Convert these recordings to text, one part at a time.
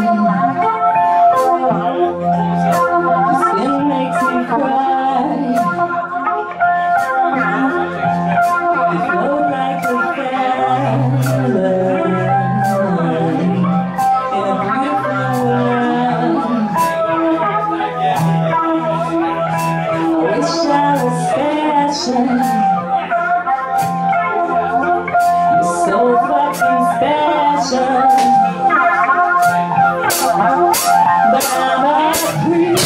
Skin makes me cry. You float like a feather in a beautiful world. I wish I was special. You're so fucking special. But I'm a creep.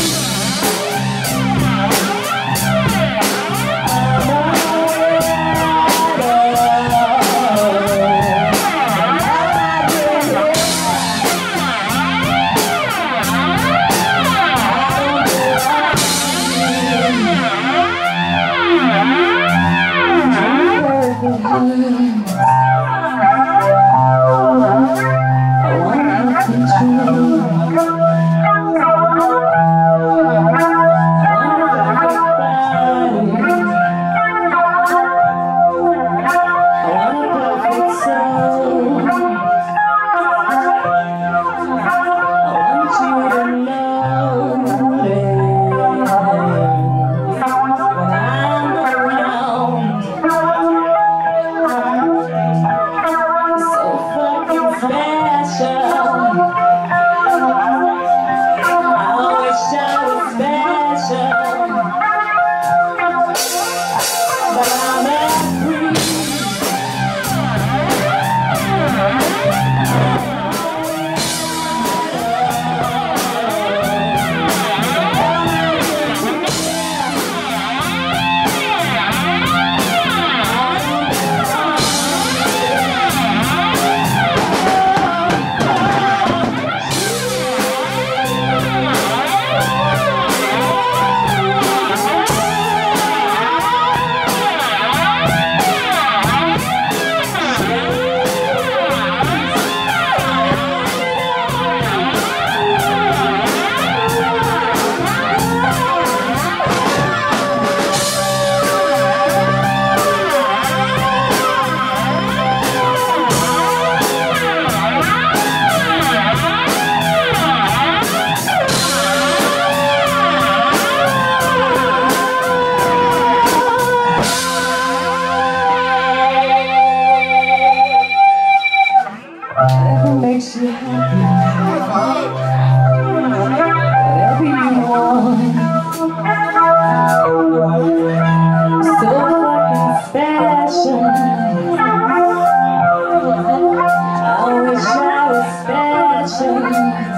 Whatever makes you happy, whatever you want. So fucking special. I wish I was special.